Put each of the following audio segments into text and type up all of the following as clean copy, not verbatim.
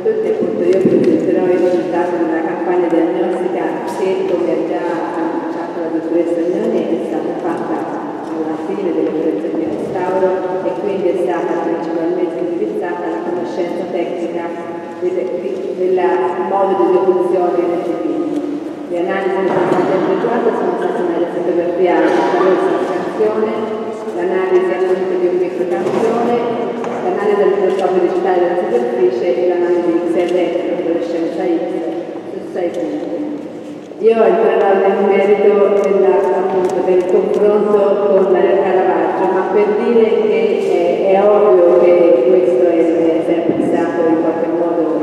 tutti, appunto io presenterò i risultati della campagna diagnostica che, come ha già annunciato la dottoressa Leone, è stata fatta alla fine delle operazioni di restauro e quindi è stata principalmente indirizzata alla conoscenza tecnica del modo di esecuzione del dipinto. Le analisi che sono state effettuate sono state un'analisi fotografiale attraverso la scansione, l'analisi appunto di un microcampione, l'analisi del microscopio digitale della superficie e l'analisi XRF, la fluorescenza X, su 6 punti. Io entrerò nel merito del confronto con Caravaggio, ma per dire che è ovvio che questo è sempre stato in qualche modo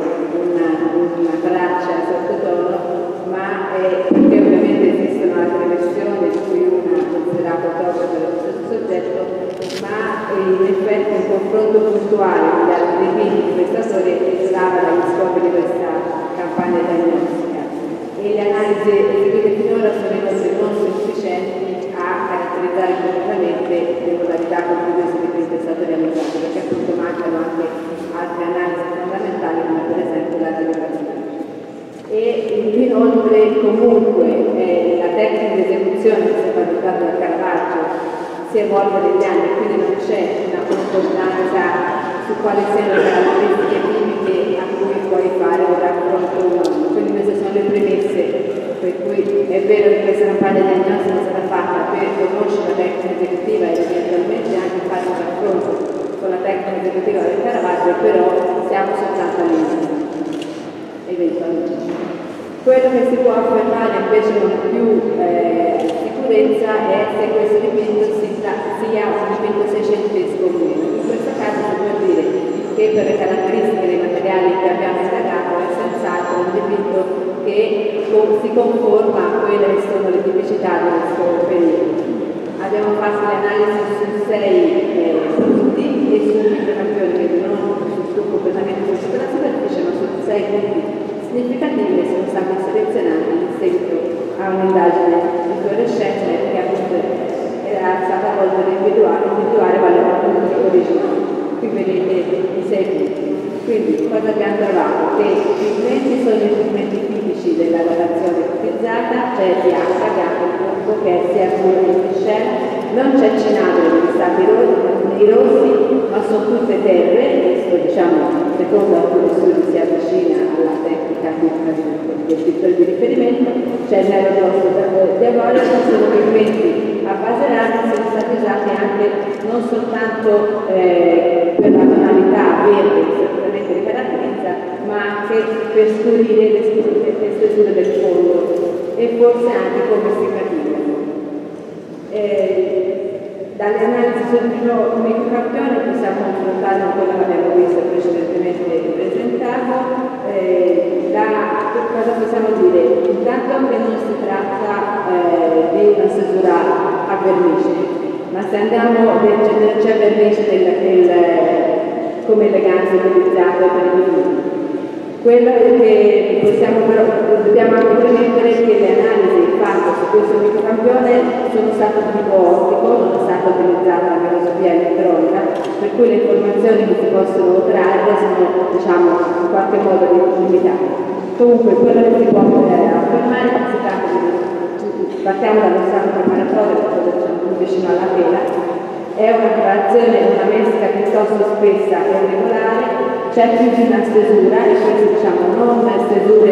una traccia sottotono, ma perché ovviamente esistono altre versioni di cui una considerata troppo per lo stesso soggetto, ma in effetti un confronto puntuale con gli altri dipinti di questa storia esulava dagli scopi di questa campagna diagnostica e le analisi eseguite finora sono rimaste non sufficienti a caratterizzare completamente le modalità con cui questo dipinto è stato realizzato, perché appunto mancano anche altre analisi fondamentali come per esempio la radiografia. E inoltre comunque la tecnica di esecuzione che si è valutata da Caravaggio si evolve negli anni, quindi non c'è una concordanza su quali siano le caratteristiche chimiche a cui puoi fare un raffronto umano. Quindi queste sono le premesse per cui è vero che questa campagna diagnostica è stata fatta per conoscere la tecnica esecutiva e eventualmente anche fare un raffronto con la tecnica esecutiva del Caravaggio, però siamo soltanto all'inizio. Eventualmente. Quello che si può affermare invece con più sicurezza è se questo dipinto sia un dipinto seicentesco o meno. In questo caso si può dire che per le caratteristiche dei materiali che abbiamo indagato è senz'altro un dipinto che si conforma a quelle che sono le tipicità del suo periodo. Abbiamo fatto le analisi su 6 punti e sul microcampione, quindi non completamente su tutta la superficie, ma su 6 punti significativi che sono stati selezionati in seguito a un'indagine di fluorescenza che appunto era stata volta ad individuare quale era il punto originale. Qui vedete i 6 punti. Quindi cosa abbiamo trovato? Che i pigmenti sono i pigmenti tipici della datazione ipotizzata, cioè bianca, bianco e bianco, che è sia scuro che miscela, non c'è cenado negli stati rossi, ma sono tutte terre, questo diciamo secondo alcuni studi si avvicina alla tecnica dei pittori di riferimento, c'è il nero rosso diabolico, sono pigmenti a base rana, sono stati usati anche non soltanto per la tonalità verde che sicuramente li caratterizza, ma anche per scurire le stesure del fondo e forse anche come seccativa. Dalle analisi sul primo microcampione possiamo confrontare con quello che abbiamo visto precedentemente presentato. Cosa possiamo dire? Intanto che non si tratta di una stesura a vernice, ma se andiamo c'è vernice come eleganza utilizzato per i dipinti. Quello che dobbiamo anche premettere che le analisi fatte su questo microcampione sono state di tipo ottico, non è stata utilizzata la microscopia elettronica, per cui le informazioni che si possono trarre sono, diciamo, in qualche modo limitate. Comunque, quello che si può affermare è che si tratta di, partiamo dallo stato preparatorio, perché diciamo più vicino alla tela, è una preparazione, una mescla piuttosto spessa e regolare. C'è più di una stesura e queste diciamo non stesure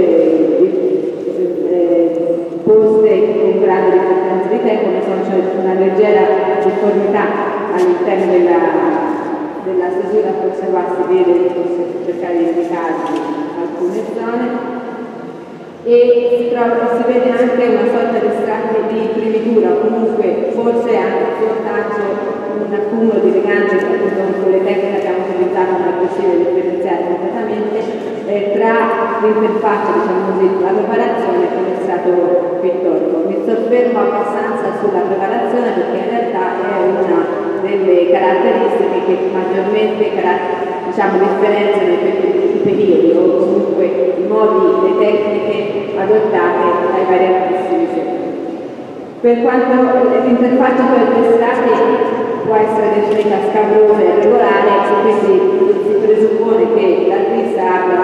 poste con grande differenza di tempo, ma sono cioè una leggera difformità all'interno della stesura, forse qua si vede, posso cercare di indicare alcune zone, e si vede anche una sorta di strati di primitura, comunque forse anche soltanto un accumulo di leganze che appunto con le tecniche che abbiamo utilizzato non è possibile differenziare completamente tra l'interfaccia, diciamo così, la preparazione con il strato pittorico. Mi soffermo abbastanza sulla preparazione perché in realtà è una delle caratteristiche che maggiormente differenziano i periodi o comunque i modi, le tecniche adottate dai vari artisti di settore. Per quanto l'interfaccia con gli strati può essere definita scabrosa e regolare, quindi si presuppone che l'artista abbia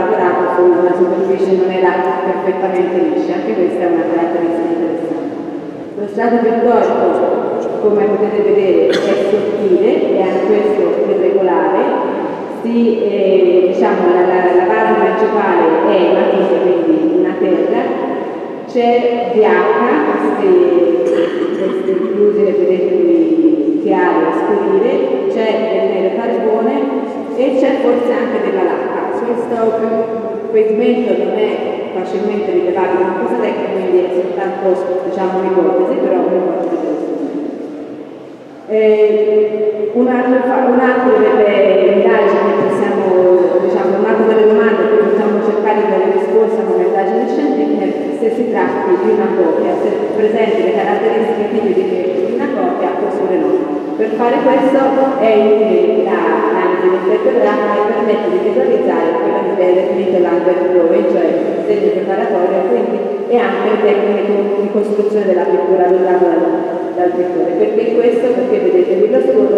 una superficie non era perfettamente liscia, anche questa è una caratteristica interessante. Lo strato pittorico, come potete vedere, è sottile e anche questo irregolare. Diciamo, la base principale è matita, quindi una terra, c'è DH, queste inclusi le vedete qui chiare e scurire, c'è del nero carbone e c'è forse anche della lacca. Questo pavimento non è facilmente rilevabile in questa tecnica, quindi è soltanto diciamo, un'ipotesi, però un'ipotesi. Un'altra delle indagini che possiamo, diciamo, un'altra delle domande che possiamo cercare di dare risposta come indagine scientifica è se si tratti di una copia, se presenti le caratteristiche tipiche di una copia oppure no. Per fare questo è utile l'analisi interpretata e permette di visualizzare quello che è definito l'ambito drawing, cioè il disegno preparatorio, quindi, e anche le tecniche di costruzione della pittura adottata dal pittore. Perché questo? Perché vedete qui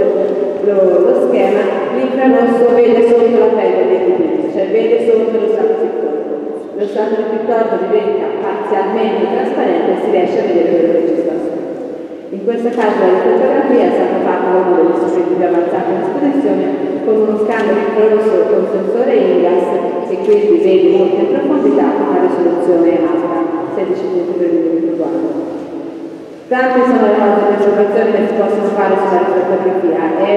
lo schema, l'infrarosso vede sotto la pelle dei dipinti, cioè vede sotto lo strato pittorico. Lo strato pittorico diventa parzialmente trasparente e si riesce a vedere quello che ci sta sotto. In questo caso la fotografia è stata fatta da uno degli strumenti più avanzati in esposizione con uno scannero infrarosso con sensore IGAS che quindi vede molto in profondità con una risoluzione alta, 16.3 mm². Tante sono le osservazioni che si possono fare sulla fotografia, è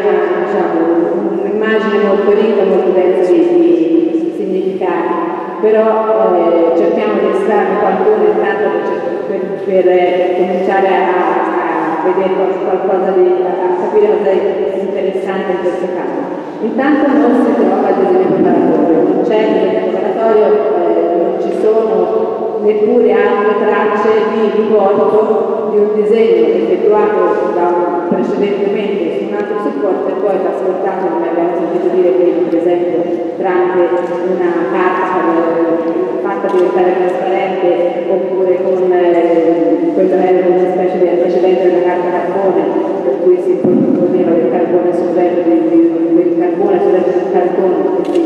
un'immagine molto ricca, molto densa di significati, però cerchiamo di estrarre qualcuno intanto per cominciare a vedere qualcosa a capire cosa è interessante in questo caso. Intanto non si trova il disegno preparatorio, non c'è il disegno preparatorio, non ci sono neppure altre tracce di ricordo di un disegno effettuato precedentemente su un altro supporto e poi trasportato, come abbiamo sentito dire prima, per esempio tramite una carta fatta diventare trasparente oppure con quella era una specie di antecedente della carta carbone, per cui si poneva del carbone sul retro del carbone sul retro del cartone che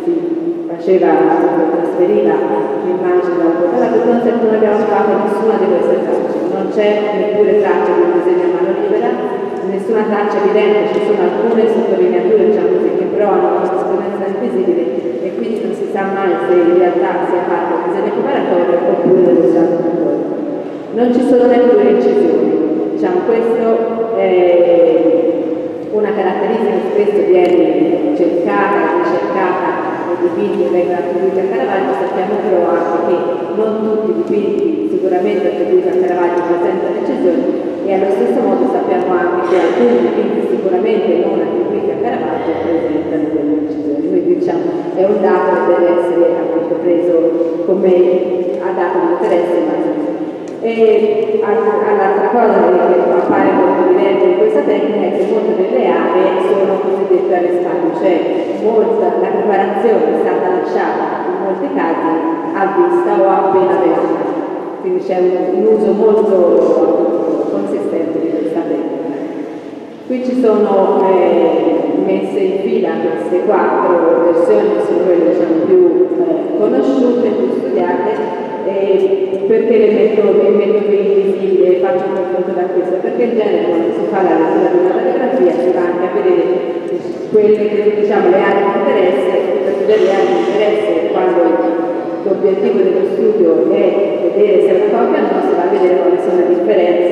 si trasferiva l'immagine da un punto all'altro. Non abbiamo trovato nessuna di queste tracce, non c'è neppure traccia di un disegno a mano libera, nessuna traccia evidente, ci sono alcune sottolineature diciamo così, che però hanno una corrispondenza invisibile e quindi non si sa mai se in realtà sia fatto il disegno preparatorio oppure dello strato pittorico. Non ci sono neppure incisioni, diciamo questo è una caratteristica che spesso viene cercata e ricercata nei dipinti che vengono attribuiti a Caravaggio. Sappiamo però anche che non tutti i dipinti sicuramente attribuiti a Caravaggio presentano incisioni e allo stesso modo sappiamo anche che alcuni dipinti sicuramente non attribuiti a Caravaggio presentano delle incisioni. Quindi diciamo è un dato che deve essere appunto preso come a dato di interesse, ma e l'altra cosa che appare molto evidente in questa tecnica è che molte delle aree sono cosiddette a risparmio, cioè la preparazione è stata lasciata in molti casi a vista o appena venuta, quindi c'è un uso molto consistente di questa tecnica. Qui ci sono messe in fila queste 4 versioni che sono quelle diciamo, più conosciute, più studiate. Perché le metto invisibili e faccio un confronto da questo? Perché in genere quando si fa la lettura di una radiografia si va anche a vedere quelle che diciamo le aree di interesse, e per vedere le aree di interesse quando l'obiettivo dello studio è vedere se è una copia o no, si va a vedere quali sono le differenze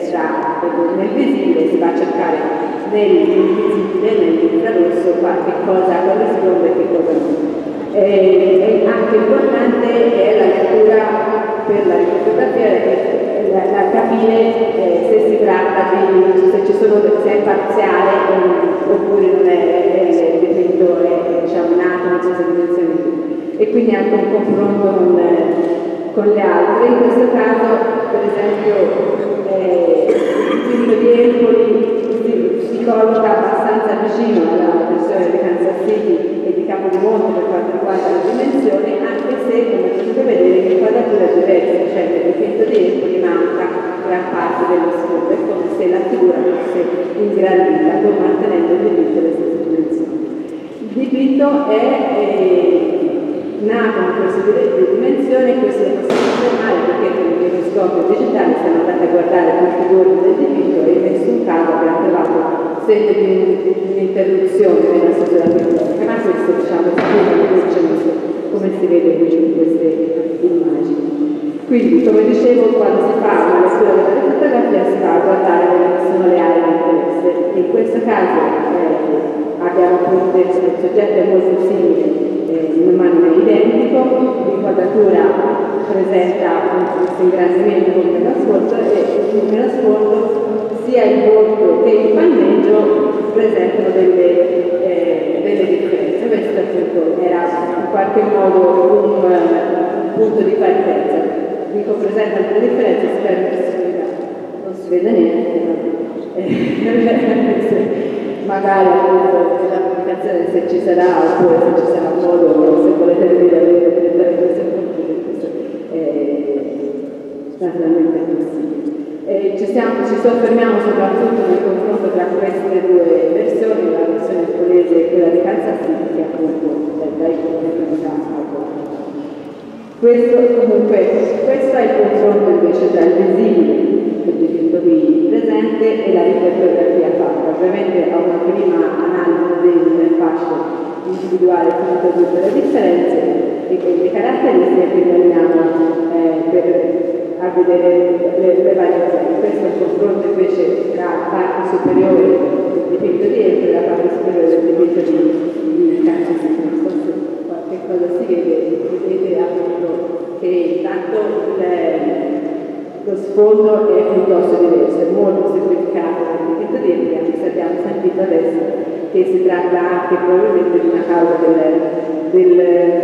nel visibile, si va a cercare nell'invisibile, nell'infrarosso qualche cosa corrisponde e che cosa no. E anche importante è la lettura per la fotografia, la capire se si tratta di se è parziale oppure non è il dipintore diciamo nato in questa dimensione e quindi anche un confronto con le altre. In questo caso per esempio il dipinto di Empoli si colloca abbastanza vicino alla versione di Kansas City e di Capodimonte per quanto riguarda le dimensioni, anche se come potete vedere l'inquadratura è diversa, cioè nel dipinto di Empoli manca gran parte dello sfondo, è come se la figura fosse ingrandita pur mantenendo il dipinto alle stesse dimensioni. Il dipinto è nato microscopio digitale siamo andati a guardare tutti i bordi del dipinto e in nessun caso abbiamo trovato segno di un'interruzione nella struttura pittorica, ma questo diciamo si vede velocemente come si vede qui in queste immagini. Quindi, come dicevo, quando si fa una lettura della fotografia si va a guardare quelle che sono le aree di interesse. In questo caso abbiamo appunto detto che il soggetto è molto simile, in mano identico, l'inquadratura presenta questo ingrandimento con meno sfondo e con meno sfondo sia il volto che il panneggio presentano delle differenze. Questo appunto era in qualche modo un punto di partenza. Dico presenta delle differenze, spero che non si veda niente, magari nella pubblicazione se ci sarà oppure se ci sarà modo, se volete vedere direttamente sul computer, naturalmente è possibile. Ci soffermiamo soprattutto nel confronto tra queste due versioni, la versione polese e quella di Kansas City, che appunto dai questo è il confronto invece tra il visibile, il dipinto qui presente, e la riflettografia fatta. Ovviamente a una prima analisi non è facile individuare tutte le differenze e le caratteristiche, quindi andiamo a vedere le variazioni. Questo è il confronto invece tra la parte superiore del dipinto di Empoli e la parte superiore del dipinto di Kansas City. Qualche cosa si vedete appunto che intanto lo sfondo è piuttosto diverso, è molto semplificato nel dipinto di Empoli, anche se abbiamo sentito adesso che si tratta anche probabilmente di una causa del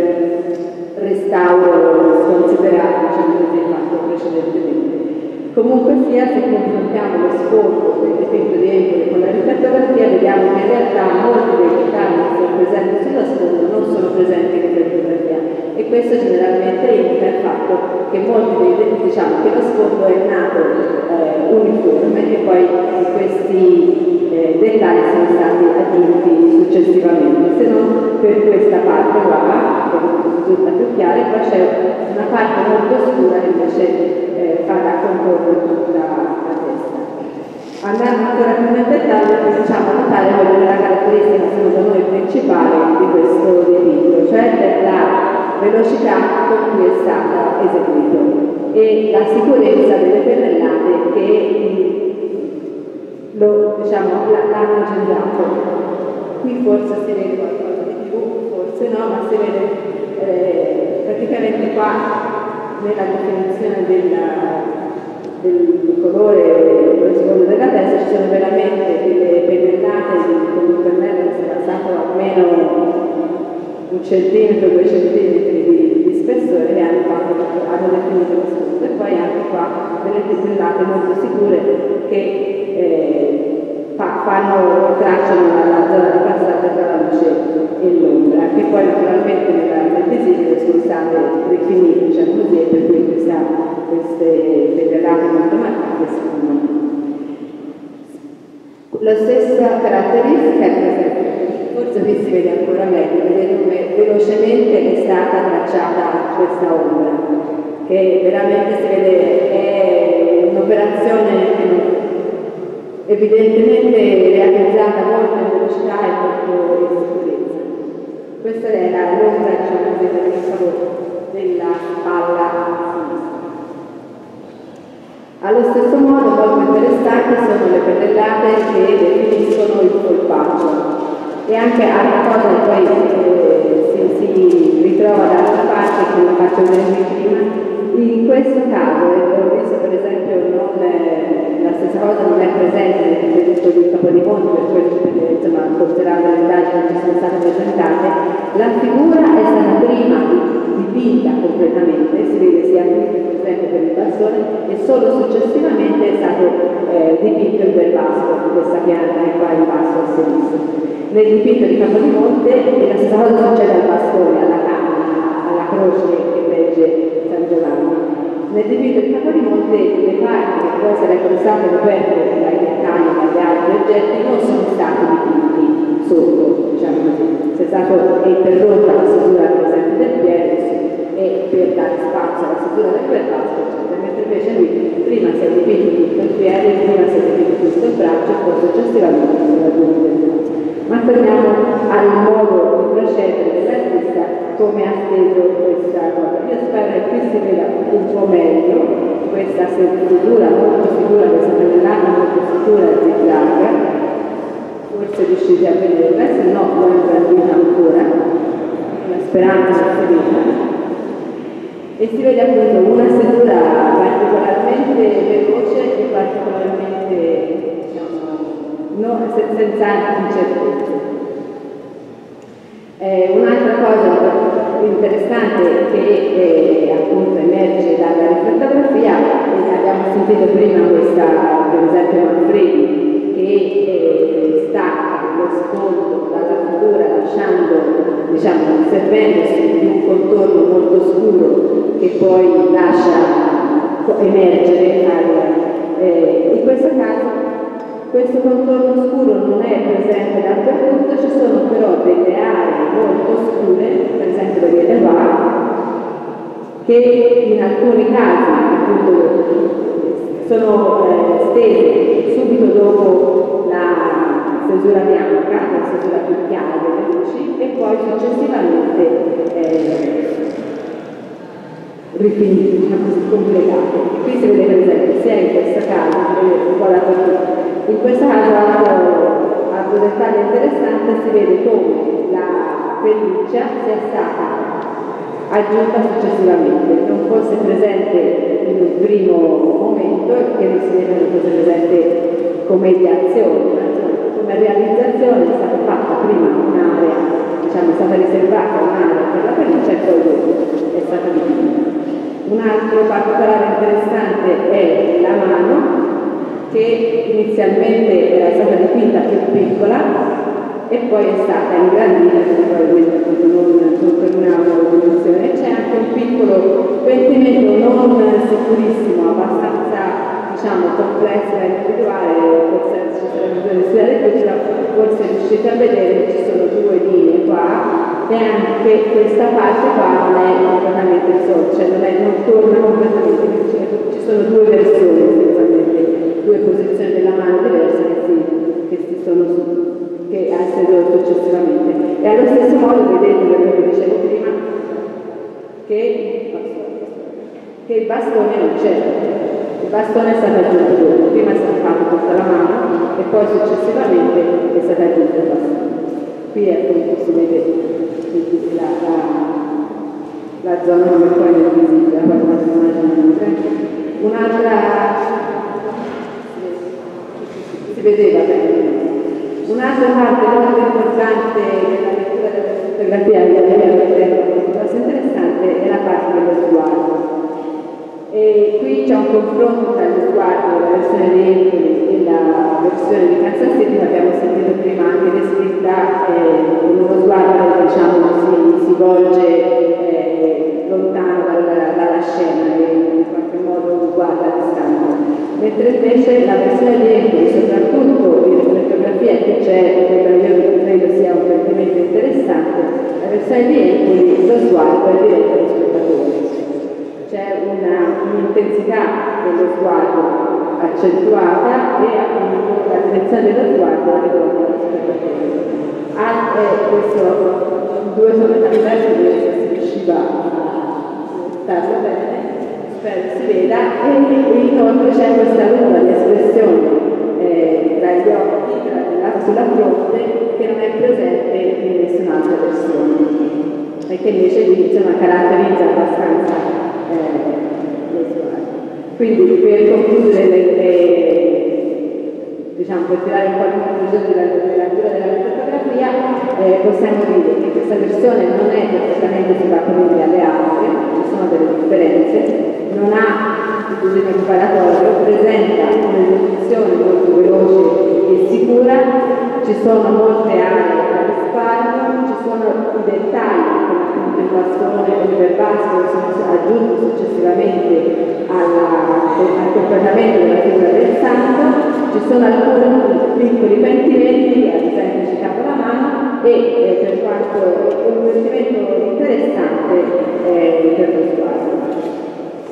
restauro sconsiderato, diciamo così, fatto precedentemente. Comunque sia, se confrontiamo lo sfondo del dipinto di Empoli con la riflettografia, vediamo che in realtà molti dei dettagli che sono presenti sullo sfondo non sono presenti in riflettografia, e questo generalmente indica il fatto che molti diciamo che lo sfondo è nato uniforme e poi questi dettagli sono stati aggiunti successivamente, se non per questa parte qua, che risulta più chiara, e poi c'è una parte molto scura che invece fa da contorno tutta la testa. Andando ancora più nel dettaglio, possiamo notare quella che è la caratteristica secondo noi principale di questo dipinto, cioè la velocità con cui è stata eseguito e la sicurezza delle pennellate che l'hanno generato. Qui forse si vede qualcosa di più, forse no, ma si vede praticamente qua nella definizione del colore dello sfondo della testa ci sono veramente delle pennellate con un pennello che sarà stato almeno 1 centimetro, 2 centimetri di spessore, che hanno definito lo sfondo, e poi anche qua delle pennellate molto sicure che tracciano la zona di passaggio tra la luce e l'ombra, che poi naturalmente nel visibile sono state definite, diciamo così, per cui queste pennellate molto marcate sono. La stessa caratteristica è presente, forse qui si vede ancora meglio, vedete come velocemente è stata tracciata questa ombra, che veramente si vede è un'operazione che evidentemente realizzata molto in velocità e molto in sicurezza. Questa era l'ombra, diciamo, della spalla sinistra. Allo stesso modo molto interessanti sono le pennellate che definiscono il polpaccio, e anche altra cosa che poi si ritrova dall'altra parte, che la faccio vedere prima. In questo caso, ho visto per esempio la stessa cosa non è presente nel dipinto di Capodimonte, per quello che insomma, considerando le indagini che ci sono state presentate, la figura è stata prima dipinta completamente, si vede sia qui per esempio per il bastone, e solo successivamente è stato dipinto il verbasco di questa pianta che qua in basso a sinistra. Nel dipinto di Capodimonte la stessa cosa succede al bastone, alla canna, alla croce che regge San Giovanni. Nel dipinto di Capodimonte le parti che poi sarebbero state coperte dai dettagli, dagli altri oggetti, non sono stati dipinti sotto, diciamo così. C'è stata interrotta la stesura per esempio del piede e per dare spazio alla stesura del verbasco, mentre invece lui prima si è dipinto tutto il piede, prima si è dipinto tutto il braccio e poi successivamente si è raggiunto il braccio. Ma torniamo al modo di procedere dell'artista, come ha steso questa cosa. Io spero che qui si veda un po' meglio questa figura molto sicura, questa pennellata molto sicura zigzag, forse riuscite a vedere, se no l'ho ingrandita ancora, una speranza infinita. E si vede appunto una stesura particolarmente veloce e particolarmente, diciamo, senza incertezze. Un'altra cosa interessante che appunto emerge dalla riflettografia, abbiamo sentito prima questa, per esempio Manfredi, che stacca lo sfondo dalla figura lasciando, diciamo, servendosi di un contorno molto scuro che poi lascia emergere in questo caso questo contorno scuro non è presente dappertutto, ci sono però delle aree molto scure, per esempio vedete qua, che in alcuni casi appunto sono stese subito dopo la stesura bianca, la stesura più chiara delle luci, e poi successivamente rifinite, diciamo così, completate. Qui si vede per esempio sia in questa caso, un po' dappertutto. In questo caso altro dettaglio interessante, si vede come la pelliccia sia stata aggiunta successivamente, non fosse presente in un primo momento, che non si vede non fosse presente come ideazione, ma come realizzazione è stata fatta prima un'area, diciamo è stata riservata un'area per la pelliccia e poi dopo è stata dipinta. Un altro particolare interessante è la mano, che inizialmente era stata dipinta più piccola e poi è stata ingrandita, probabilmente non per una dimensione. C'è anche un piccolo pentimento non sicurissimo, abbastanza, diciamo, complesso da individuare, forse ci sarebbe bisogno di studiare questo, forse riuscite a vedere che ci sono due linee qua e anche questa parte qua non è completamente risolta, cioè non torna completamente, ci sono due versioni essenzialmente, due posizioni della mano diverse che ha steso successivamente. E allo stesso modo vedete, quello che dicevo prima, che il bastone non c'è. Il bastone è stato aggiunto dopo, prima è stato fatto tutta la mano e poi successivamente è stato aggiunto il bastone. Qui appunto si vede la zona come poi è visibile, un'altra si vedeva bene. Un'altra parte molto importante della lettura della fotografia che cosa interessante è la parte dello sguardo. E qui c'è un confronto tra lo sguardo della versione di Empoli e la versione di Kansas City che abbiamo sentito prima anche descritta, uno sguardo, diciamo, si volge lontano dalla scena e in qualche modo guarda a distanza, mentre invece la versione di Empoli, soprattutto in fotografia che c'è, io credo sia un perdimento interessante, la versione di Empoli lo sguardo è diretto allo spettatore. C'è un'intensità dello sguardo accentuata e appunto la direzione dello sguardo è rivolta allo spettatore. Questo due sonorità diverse, se si riusciva a starlo bene, spero si veda, e inoltre c'è questa lunga di espressione tra gli occhi, sulla fronte, che non è presente in nessun'altra versione e che invece insomma caratterizza abbastanza lo sguardo. Quindi per concludere, diciamo, per tirare un po' di conclusione della lettura della fotografia, possiamo dire che questa versione non è perfettamente sovrapponibile alle altre, ci sono delle differenze, non ha il disegno preparatorio, presenta un'esecuzione molto veloce e sicura, ci sono molte aree a risparmio, ci sono i dettagli come appunto il bastone o il verbasco che sono aggiunti successivamente al completamento della figura del santo, ci sono alcuni piccoli pentimenti, ad esempio citato la mano, e per quanto è un pentimento interessante per lo sguardo.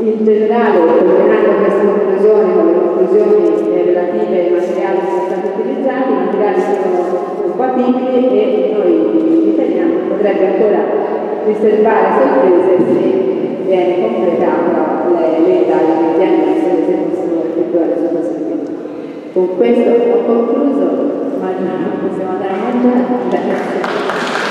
In generale, terminando queste conclusioni con le conclusioni relative ai materiali che sono stati utilizzati, i materiali sono compatibili e noi riteniamo che potrebbe ancora riservare sorprese se viene completata l'età di diagnosi se possono effettuare su questo video. Con questo ho concluso, ma possiamo andare a mangiare.